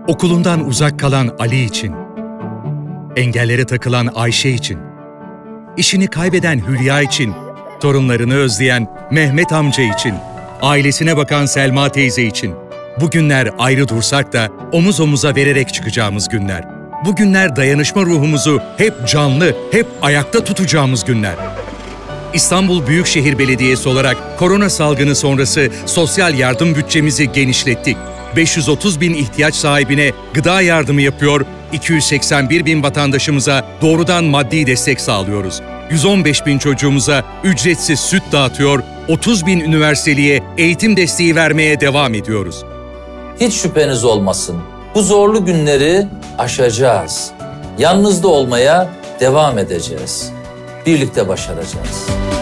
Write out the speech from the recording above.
Okulundan uzak kalan Ali için, engellere takılan Ayşe için, işini kaybeden Hülya için, torunlarını özleyen Mehmet amca için, ailesine bakan Selma teyze için. Bu günler ayrı dursak da omuz omuza vererek çıkacağımız günler. Bu günler dayanışma ruhumuzu hep canlı, hep ayakta tutacağımız günler. İstanbul Büyükşehir Belediyesi olarak korona salgını sonrası sosyal yardım bütçemizi genişlettik. 530 bin ihtiyaç sahibine gıda yardımı yapıyor, 281 bin vatandaşımıza doğrudan maddi destek sağlıyoruz. 115 bin çocuğumuza ücretsiz süt dağıtıyor, 30 bin üniversiteliye eğitim desteği vermeye devam ediyoruz. Hiç şüpheniz olmasın. Bu zorlu günleri aşacağız. Yalnız da olmaya devam edeceğiz. Birlikte başaracağız.